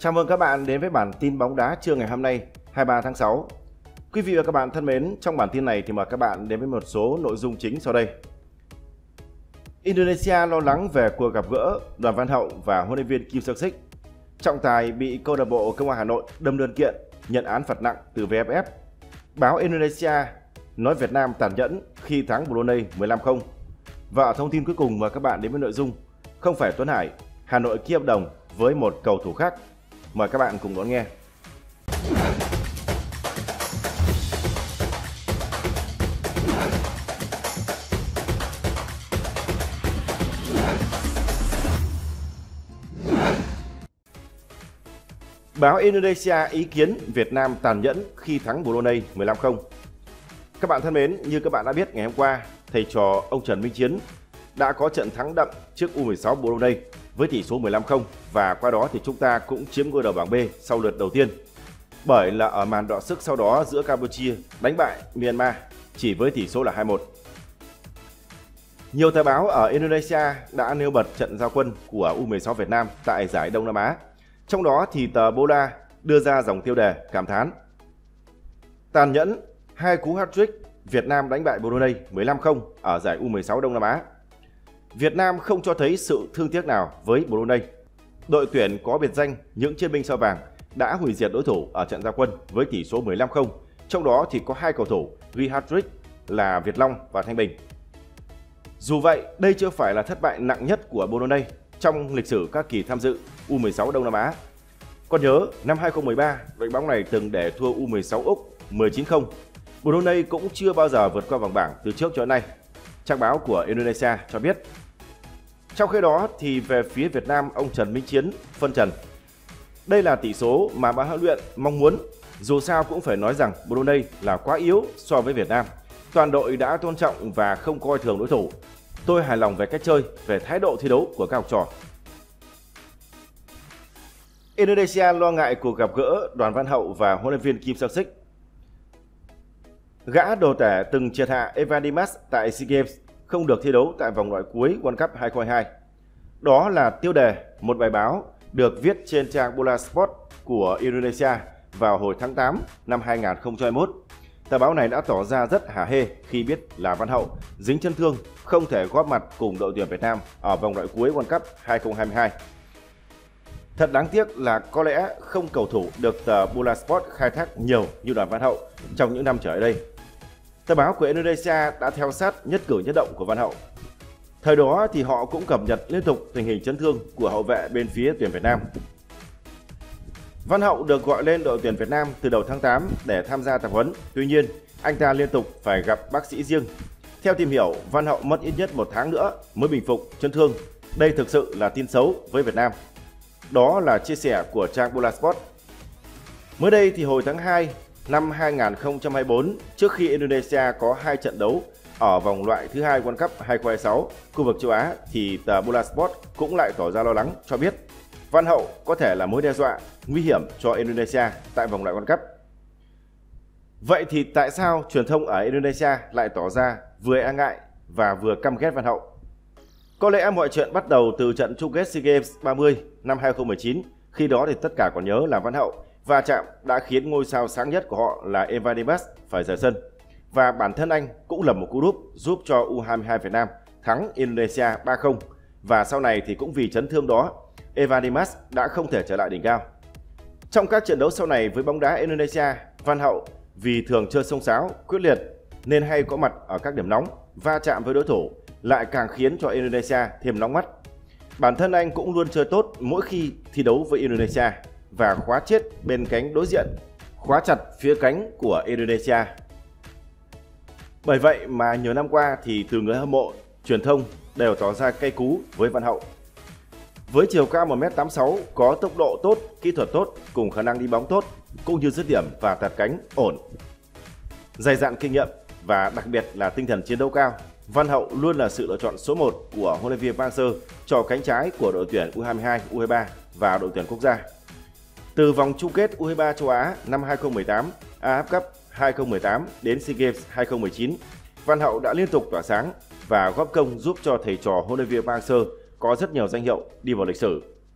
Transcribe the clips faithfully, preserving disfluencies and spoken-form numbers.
Chào mừng các bạn đến với bản tin bóng đá trưa ngày hôm nay, hai mươi ba tháng sáu. Quý vị và các bạn thân mến, trong bản tin này thì mời các bạn đến với một số nội dung chính sau đây. Indonesia lo lắng về cuộc gặp gỡ Đoàn Văn Hậu và huấn luyện viên Kim Sang-sik. Trọng tài bị câu lạc bộ Công an Hà Nội đâm đơn kiện, nhận án phạt nặng từ vê ép ép. Báo Indonesia nói Việt Nam tàn nhẫn khi thắng Brunei mười lăm không. Và ở thông tin cuối cùng mời các bạn đến với nội dung không phải Tuấn Hải, Hà Nội ký hợp đồng với một cầu thủ khác. Mời các bạn cùng đón nghe. Báo Indonesia ý kiến Việt Nam tàn nhẫn khi thắng Brunei mười lăm không. Các bạn thân mến, như các bạn đã biết ngày hôm qua, thầy trò ông Trần Minh Chiến đã có trận thắng đậm trước U mười sáu Brunei với tỷ số mười lăm không, và qua đó thì chúng ta cũng chiếm ngôi đầu bảng B sau lượt đầu tiên. Bởi là ở màn đọ sức sau đó giữa Campuchia đánh bại Myanmar chỉ với tỷ số là hai một. Nhiều tờ báo ở Indonesia đã nêu bật trận giao quân của U mười sáu Việt Nam tại giải Đông Nam Á. Trong đó thì tờ Bola đưa ra dòng tiêu đề cảm thán: tàn nhẫn, hai cú hat-trick, Việt Nam đánh bại Brunei mười lăm không ở giải U mười sáu Đông Nam Á. Việt Nam không cho thấy sự thương tiếc nào với Brunei. Đội tuyển có biệt danh những chiến binh sao vàng đã hủy diệt đối thủ ở trận giao quân với tỷ số mười lăm không. Trong đó thì có hai cầu thủ ghi hat-trick là Việt Long và Thanh Bình. Dù vậy, đây chưa phải là thất bại nặng nhất của Brunei trong lịch sử các kỳ tham dự U mười sáu Đông Nam Á. Còn nhớ, năm hai không một ba, đội bóng này từng để thua U mười sáu Úc mười chín không. Brunei cũng chưa bao giờ vượt qua vòng bảng từ trước cho đến nay, trang báo của Indonesia cho biết. Trong khi đó thì về phía Việt Nam, ông Trần Minh Chiến phân trần: đây là tỷ số mà ban huấn luyện mong muốn, dù sao cũng phải nói rằng Brunei là quá yếu so với Việt Nam. Toàn đội đã tôn trọng và không coi thường đối thủ. Tôi hài lòng về cách chơi, về thái độ thi đấu của các học trò. Indonesia lo ngại cuộc gặp gỡ Đoàn Văn Hậu và huấn luyện viên Kim Sang-sik. Gã đồ tể từng triệt hạ Evan Dimas tại SEA Games không được thi đấu tại vòng loại cuối World Cup hai không hai hai. Đó là tiêu đề một bài báo được viết trên trang Bola Sport của Indonesia vào hồi tháng tám năm hai nghìn không trăm hai mươi mốt. Tờ báo này đã tỏ ra rất hả hê khi biết là Văn Hậu dính chấn thương không thể góp mặt cùng đội tuyển Việt Nam ở vòng loại cuối World Cup hai không hai hai. Thật đáng tiếc là có lẽ không cầu thủ được tờ Bola Sport khai thác nhiều như Đoàn Văn Hậu trong những năm trở lại đây. Tờ báo của Indonesia đã theo sát nhất cử nhất động của Văn Hậu. Thời đó thì họ cũng cập nhật liên tục tình hình chấn thương của hậu vệ bên phía tuyển Việt Nam. Văn Hậu được gọi lên đội tuyển Việt Nam từ đầu tháng tám để tham gia tập huấn. Tuy nhiên, anh ta liên tục phải gặp bác sĩ riêng. Theo tìm hiểu, Văn Hậu mất ít nhất một tháng nữa mới bình phục chấn thương. Đây thực sự là tin xấu với Việt Nam. Đó là chia sẻ của trang Bola Sport. Mới đây thì hồi tháng hai năm hai nghìn không trăm hai mươi tư, trước khi Indonesia có hai trận đấu ở vòng loại thứ hai World Cup hai không hai sáu khu vực châu Á, thì tờ Bola Sport cũng lại tỏ ra lo lắng, cho biết Văn Hậu có thể là mối đe dọa nguy hiểm cho Indonesia tại vòng loại World Cup. Vậy thì tại sao truyền thông ở Indonesia lại tỏ ra vừa e ngại và vừa căm ghét Văn Hậu? Có lẽ mọi chuyện bắt đầu từ trận chung kết SEA Games ba mươi năm hai không một chín. Khi đó thì tất cả còn nhớ là Văn Hậu va chạm đã khiến ngôi sao sáng nhất của họ là Evan Dimas phải rời sân. Và bản thân anh cũng lập một cú đúp giúp cho U hai mươi hai Việt Nam thắng Indonesia ba không. Và sau này thì cũng vì chấn thương đó, Evan Dimas đã không thể trở lại đỉnh cao. Trong các trận đấu sau này với bóng đá Indonesia, Văn Hậu vì thường chơi xông xáo, quyết liệt nên hay có mặt ở các điểm nóng, va chạm với đối thủ lại càng khiến cho Indonesia thêm nóng mắt. Bản thân anh cũng luôn chơi tốt mỗi khi thi đấu với Indonesia và khóa chết bên cánh đối diện, khóa chặt phía cánh của Indonesia. Bởi vậy mà nhiều năm qua thì từ người hâm mộ, truyền thông đều tỏ ra cay cú với Văn Hậu. Với chiều cao một mét tám mươi sáu, có tốc độ tốt, kỹ thuật tốt cùng khả năng đi bóng tốt, cũng như dứt điểm và tạt cánh ổn. Dày dặn kinh nghiệm và đặc biệt là tinh thần chiến đấu cao, Văn Hậu luôn là sự lựa chọn số một của huấn luyện viên Park Hang-seo cho cánh trái của đội tuyển U hai mươi hai, U hai mươi ba và đội tuyển quốc gia. Từ vòng chung kết U hai mươi ba châu Á năm hai không một tám, a ép ép Cup hai không một tám đến SEA Games hai không một chín, Văn Hậu đã liên tục tỏa sáng và góp công giúp cho thầy trò huấn luyện viên Park Hang-seo có rất nhiều danh hiệu đi vào lịch sử.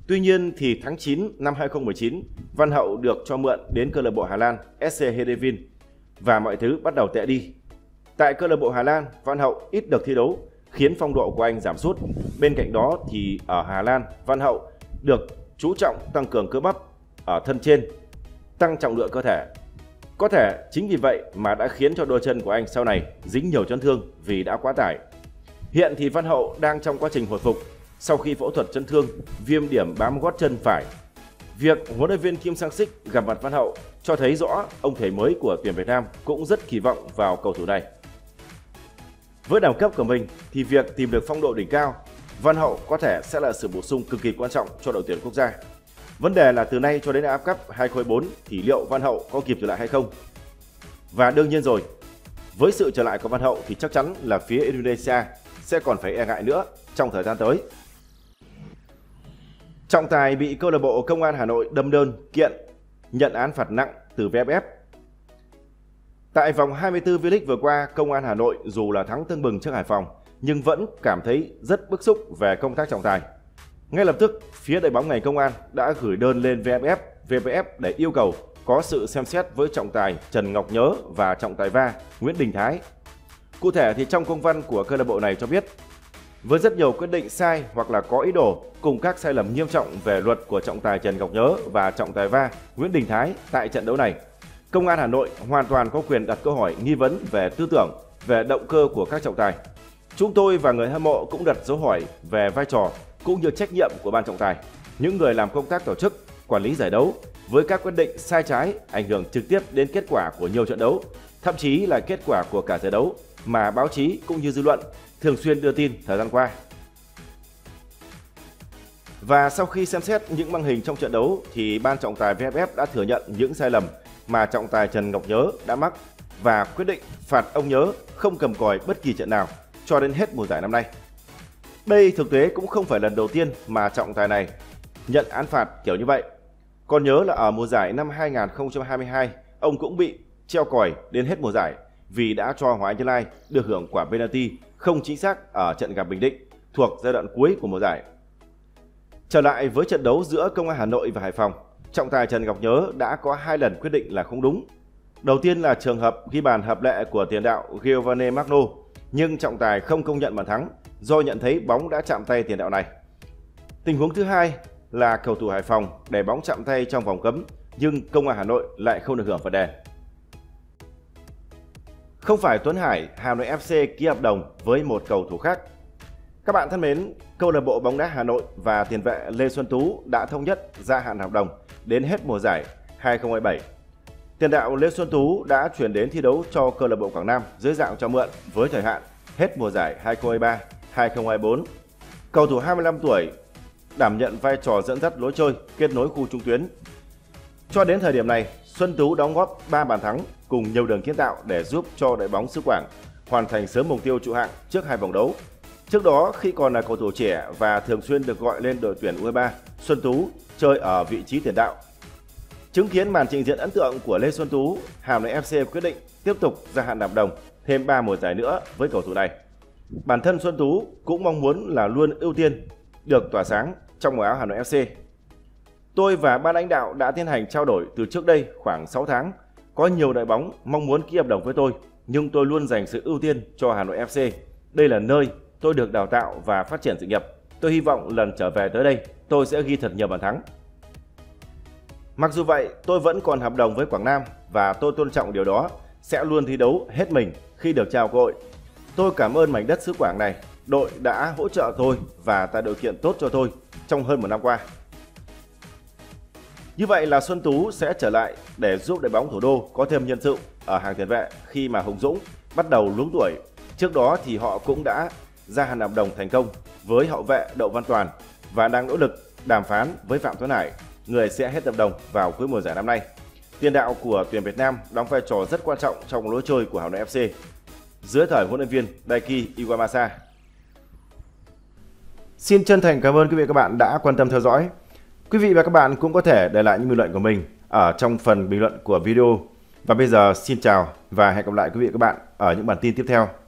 Tuy nhiên thì tháng chín năm hai nghìn không trăm mười chín, Văn Hậu được cho mượn đến câu lạc bộ Hà Lan ét xê Heerenveen và mọi thứ bắt đầu tệ đi. Tại câu lạc bộ Hà Lan, Văn Hậu ít được thi đấu khiến phong độ của anh giảm sút. Bên cạnh đó thì ở Hà Lan, Văn Hậu được chú trọng tăng cường cơ bắp ở thân trên, tăng trọng lượng cơ thể. Có thể chính vì vậy mà đã khiến cho đôi chân của anh sau này dính nhiều chấn thương vì đã quá tải. Hiện thì Văn Hậu đang trong quá trình hồi phục sau khi phẫu thuật chấn thương viêm điểm bám gót chân phải. Việc huấn luyện viên Kim Sang-sik gặp mặt Văn Hậu cho thấy rõ ông thầy mới của tuyển Việt Nam cũng rất kỳ vọng vào cầu thủ này. Với đẳng cấp của mình thì việc tìm được phong độ đỉnh cao, Văn Hậu có thể sẽ là sự bổ sung cực kỳ quan trọng cho đội tuyển quốc gia. Vấn đề là từ nay cho đến a ép ép Cup hai không hai bốn thì liệu Văn Hậu có kịp trở lại hay không? Và đương nhiên rồi, với sự trở lại của Văn Hậu thì chắc chắn là phía Indonesia sẽ còn phải e ngại nữa trong thời gian tới. Trọng tài bị câu lạc bộ Công an Hà Nội đâm đơn kiện nhận án phạt nặng từ vê ép ép. Tại vòng hai mươi tư V-League vừa qua, Công an Hà Nội dù là thắng tưng bừng trước Hải Phòng nhưng vẫn cảm thấy rất bức xúc về công tác trọng tài. Ngay lập tức, phía đội bóng ngành Công an đã gửi đơn lên vê ép ép, vê pê ép để yêu cầu có sự xem xét với trọng tài Trần Ngọc Nhớ và trọng tài va Nguyễn Đình Thái. Cụ thể thì trong công văn của câu lạc bộ này cho biết, với rất nhiều quyết định sai hoặc là có ý đồ cùng các sai lầm nghiêm trọng về luật của trọng tài Trần Ngọc Nhớ và trọng tài va Nguyễn Đình Thái tại trận đấu này, Công an Hà Nội hoàn toàn có quyền đặt câu hỏi nghi vấn về tư tưởng, về động cơ của các trọng tài. Chúng tôi và người hâm mộ cũng đặt dấu hỏi về vai trò cũng như trách nhiệm của ban trọng tài, những người làm công tác tổ chức, quản lý giải đấu với các quyết định sai trái ảnh hưởng trực tiếp đến kết quả của nhiều trận đấu, thậm chí là kết quả của cả giải đấu mà báo chí cũng như dư luận thường xuyên đưa tin thời gian qua. Và sau khi xem xét những băng hình trong trận đấu thì ban trọng tài vê ép ép đã thừa nhận những sai lầm mà trọng tài Trần Ngọc Nhớ đã mắc và quyết định phạt ông Nhớ không cầm còi bất kỳ trận nào cho đến hết mùa giải năm nay. Đây thực tế cũng không phải lần đầu tiên mà trọng tài này nhận án phạt kiểu như vậy. Còn nhớ là ở mùa giải năm hai nghìn không trăm hai mươi hai, ông cũng bị treo còi đến hết mùa giải vì đã cho Hoàng Anh Gia Lai được hưởng quả penalty không chính xác ở trận gặp Bình Định thuộc giai đoạn cuối của mùa giải. Trở lại với trận đấu giữa Công an Hà Nội và Hải Phòng, trọng tài Trần Ngọc Nhớ đã có hai lần quyết định là không đúng. Đầu tiên là trường hợp ghi bàn hợp lệ của tiền đạo Giovanni Magno, nhưng trọng tài không công nhận bàn thắng do nhận thấy bóng đã chạm tay tiền đạo này. Tình huống thứ hai là cầu thủ Hải Phòng để bóng chạm tay trong vòng cấm, nhưng Công an Hà Nội lại không được hưởng phạt đền. Không phải Tuấn Hải, Hà Nội ép xê ký hợp đồng với một cầu thủ khác. Các bạn thân mến, câu lạc bộ bóng đá Hà Nội và tiền vệ Lê Xuân Tú đã thống nhất gia hạn hợp đồng đến hết mùa giải hai không hai bảy. Tiền đạo Lê Xuân Tú đã chuyển đến thi đấu cho câu lạc bộ Quảng Nam dưới dạng cho mượn với thời hạn hết mùa giải hai không hai ba hai không hai bốn. Cầu thủ hai mươi lăm tuổi đảm nhận vai trò dẫn dắt lối chơi, kết nối khu trung tuyến. Cho đến thời điểm này, Xuân Tú đóng góp ba bàn thắng cùng nhiều đường kiến tạo để giúp cho đội bóng xứ Quảng hoàn thành sớm mục tiêu trụ hạng trước hai vòng đấu. Trước đó, khi còn là cầu thủ trẻ và thường xuyên được gọi lên đội tuyển u hai ba, Xuân Tú chơi ở vị trí tiền đạo. Chứng kiến màn trình diễn ấn tượng của Lê Xuân Tú, Hà Nội ép xê quyết định tiếp tục gia hạn hợp đồng thêm ba mùa giải nữa với cầu thủ này. Bản thân Xuân Tú cũng mong muốn là luôn ưu tiên được tỏa sáng trong màu áo Hà Nội ép xê. Tôi và ban lãnh đạo đã tiến hành trao đổi từ trước đây khoảng sáu tháng. Có nhiều đội bóng mong muốn ký hợp đồng với tôi, nhưng tôi luôn dành sự ưu tiên cho Hà Nội ép xê. Đây là nơi tôi được đào tạo và phát triển sự nghiệp. Tôi hy vọng lần trở về tới đây, tôi sẽ ghi thật nhiều bàn thắng. Mặc dù vậy, tôi vẫn còn hợp đồng với Quảng Nam và tôi tôn trọng điều đó, sẽ luôn thi đấu hết mình khi được trao cơ hội. Tôi cảm ơn mảnh đất xứ Quảng này, đội đã hỗ trợ tôi và tạo điều kiện tốt cho tôi trong hơn một năm qua. Như vậy là Xuân Tú sẽ trở lại để giúp đội bóng thủ đô có thêm nhân sự ở hàng tiền vệ khi mà Hùng Dũng bắt đầu luống tuổi. Trước đó thì họ cũng đã gia hạn hợp đồng thành công với hậu vệ Đậu Văn Toàn và đang nỗ lực đàm phán với Phạm Tuấn Hải, người sẽ hết hợp đồng vào cuối mùa giải năm nay. Tiền đạo của tuyển Việt Nam đóng vai trò rất quan trọng trong lối chơi của Hà Nội ép xê dưới thời huấn luyện viên Daiki Iwamasa. Xin chân thành cảm ơn quý vị và các bạn đã quan tâm theo dõi. Quý vị và các bạn cũng có thể để lại những bình luận của mình ở trong phần bình luận của video. Và bây giờ xin chào và hẹn gặp lại quý vị và các bạn ở những bản tin tiếp theo.